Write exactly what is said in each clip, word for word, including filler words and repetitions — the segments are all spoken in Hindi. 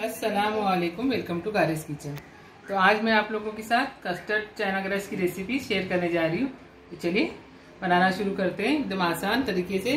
अस्सलाम वालेकुम, वेलकम टू गारिस किचन। तो आज मैं आप लोगों के साथ कस्टर्ड चाइना ग्रास की रेसिपी शेयर करने जा रही हूँ। तो चलिए बनाना शुरू करते हैं एकदम आसान तरीके से।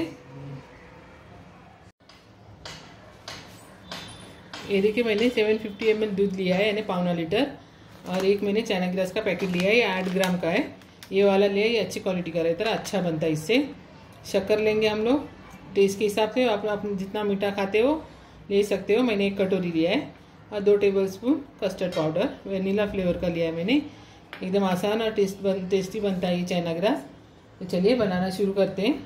ये देखिए मैंने सात सौ पचास एम एल दूध लिया है, यानी पौना लीटर, और एक मैंने चाइना ग्रास का पैकेट लिया है, ये आठ ग्राम का है। ये वाला लिया है, ये अच्छी क्वालिटी का रहता है, अच्छा बनता है इससे। शक्कर लेंगे हम लोग टेस्ट के हिसाब से, आप, आप जितना मीठा खाते हो ले सकते हो। मैंने एक कटोरी लिया है, और दो tablespoon custard powder vanilla flavour का लिया है मैंने। एकदम आसान और टेस्ट बन टेस्टी बनता है ये चाइना ग्रास। तो चलिए बनाना शुरू करते हैं।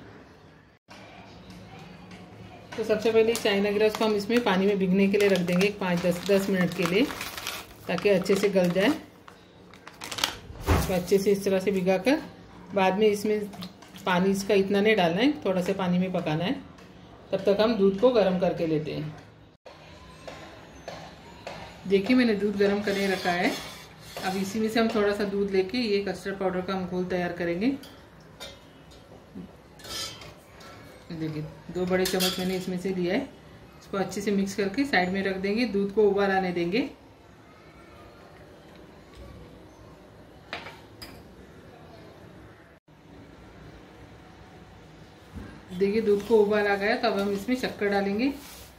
तो सबसे पहले चाइना ग्रास को हम इसमें पानी में भिगने के लिए रख देंगे, पाँच दस दस मिनट के लिए, ताकि अच्छे से गल जाए। इसको अच्छे से इस तरह से भिगा कर बाद में इसमें पानी इसका इतना नहीं डालना है, थोड़ा सा पानी में पकाना है। तब तक हम दूध को गर्म करके लेते हैं। देखिए मैंने दूध गर्म करके रखा है। अब इसी में से हम थोड़ा सा दूध लेके ये कस्टर्ड पाउडर का हम घोल तैयार करेंगे। देखिए दो बड़े चम्मच मैंने इसमें से लिया है। इसको अच्छे से मिक्स करके साइड में रख देंगे, दूध को उबाल आने देंगे। देखिए दूध को उबाल आ गया, तो अब हम इसमें शक्कर डालेंगे।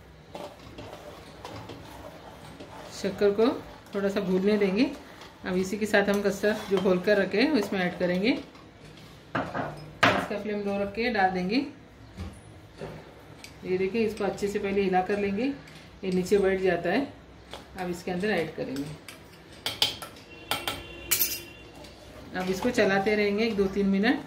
शक्कर को थोड़ा सा भूनने देंगे। अब इसी के साथ हम कस्टर्ड जो घोल कर रखे हैं इसमें ऐड करेंगे। इसका फ्लेम लो रख के डाल देंगे। ये देखिए इसको अच्छे से पहले हिला कर लेंगे, ये नीचे बैठ जाता है। अब इसके अंदर ऐड करेंगे। अब इसको चलाते रहेंगे एक दो तीन मिनट।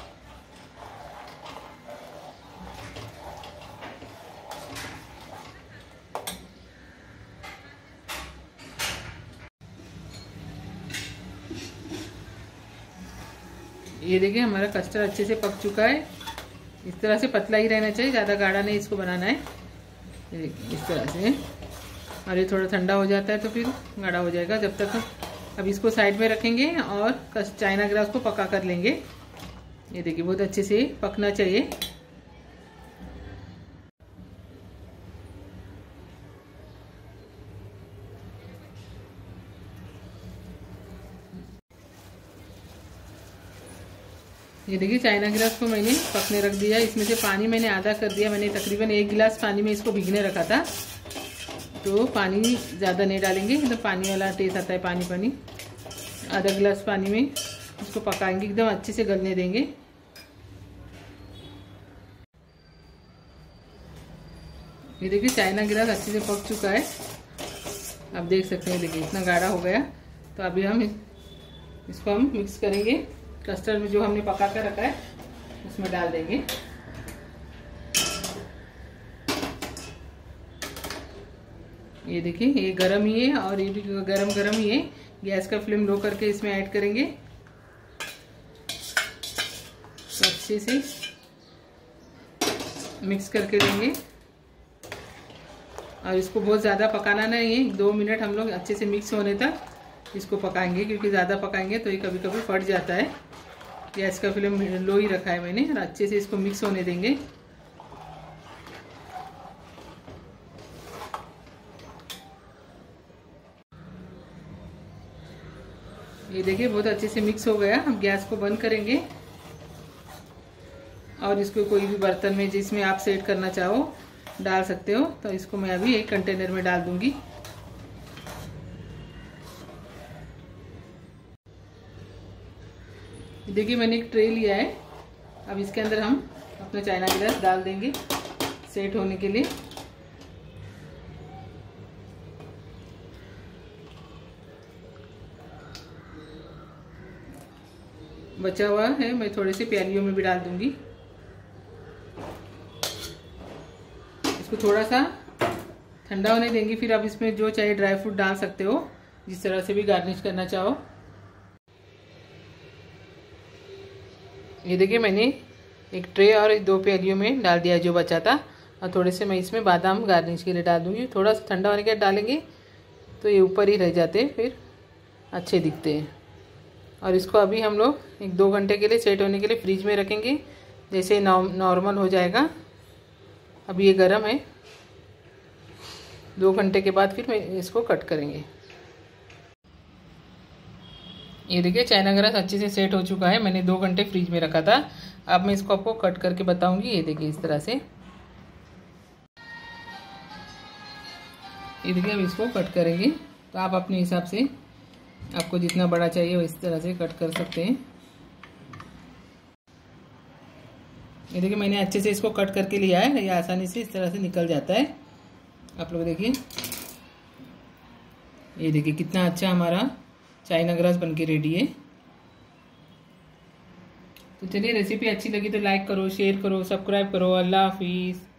ये देखिए हमारा कस्टर्ड अच्छे से पक चुका है। इस तरह से पतला ही रहना चाहिए, ज़्यादा गाढ़ा नहीं इसको बनाना है। ये देखिए इस तरह से। और ये थोड़ा ठंडा हो जाता है तो फिर गाढ़ा हो जाएगा। जब तक अब इसको साइड में रखेंगे और चाइना ग्रास को पका कर लेंगे। ये देखिए बहुत अच्छे से पकना चाहिए। ये देखिए चाइना ग्रास को मैंने पकने रख दिया। इसमें से पानी मैंने आधा कर दिया। मैंने तकरीबन एक गिलास पानी में इसको भिगने रखा था, तो पानी ज़्यादा नहीं डालेंगे, मतलब पानी वाला टेस्ट आता है पानी पानी। आधा गिलास पानी में इसको पकाएंगे, एकदम अच्छे से गलने देंगे। ये देखिए चाइना ग्रास अच्छे से पक चुका है। आप देख सकते हैं, देखिए इतना गाढ़ा हो गया। तो अभी हम इसको हम मिक्स करेंगे। कस्टर्ड में जो हमने पका कर रखा है उसमें डाल देंगे। ये देखिए ये गरम ही है, और ये भी गरम गरम ही है। गैस का फ्लेम लो करके इसमें ऐड करेंगे। तो अच्छे से मिक्स करके देंगे, और इसको बहुत ज़्यादा पकाना नहीं है। दो मिनट हम लोग अच्छे से मिक्स होने तक इसको पकाएंगे, क्योंकि ज़्यादा पकाएंगे तो ये कभी कभी फट जाता है। गैस का फ्लेम लो ही रखा है मैंने, और अच्छे से इसको मिक्स होने देंगे। ये देखिए बहुत अच्छे से मिक्स हो गया। हम गैस को बंद करेंगे, और इसको कोई भी बर्तन में जिसमें आप सेट करना चाहो डाल सकते हो। तो इसको मैं अभी एक कंटेनर में डाल दूंगी। देखिए मैंने एक ट्रे लिया है। अब इसके अंदर हम अपना चाइना ग्रास डाल देंगे सेट होने के लिए। बचा हुआ है मैं थोड़े से प्यालियों में भी डाल दूंगी। इसको थोड़ा सा ठंडा होने देंगे, फिर आप इसमें जो चाहे ड्राई फ्रूट डाल सकते हो, जिस तरह से भी गार्निश करना चाहो। ये देखिए मैंने एक ट्रे और दो प्यालियों में डाल दिया जो बचा था, और थोड़े से मैं इसमें बादाम गार्निश के लिए डाल दूंगी। थोड़ा सा ठंडा होने के बाद डालेंगे तो ये ऊपर ही रह जाते हैं, फिर अच्छे दिखते हैं। और इसको अभी हम लोग एक दो घंटे के लिए सेट होने के लिए फ्रिज में रखेंगे, जैसे नॉर्मल हो जाएगा। अभी ये गर्म है। दो घंटे के बाद फिर मैं इसको कट करेंगे। ये देखिए चाइना ग्रास अच्छे से सेट हो चुका है। मैंने दो घंटे फ्रिज में रखा था। अब मैं इसको आपको कट करके बताऊंगी। ये देखिए इस तरह से, ये देखिए अब इसको कट करेंगे। तो आप अपने हिसाब से, आपको जितना बड़ा चाहिए वो इस तरह से कट कर सकते हैं। ये देखिए मैंने अच्छे से इसको कट करके लिया है। ये आसानी से इस तरह से निकल जाता है। आप लोग देखिए, ये देखिए कितना अच्छा हमारा चाइना ग्रास बनके रेडी है। तो चलिए, रेसिपी अच्छी लगी तो लाइक करो, शेयर करो, सब्सक्राइब करो। अल्लाह हाफिज़।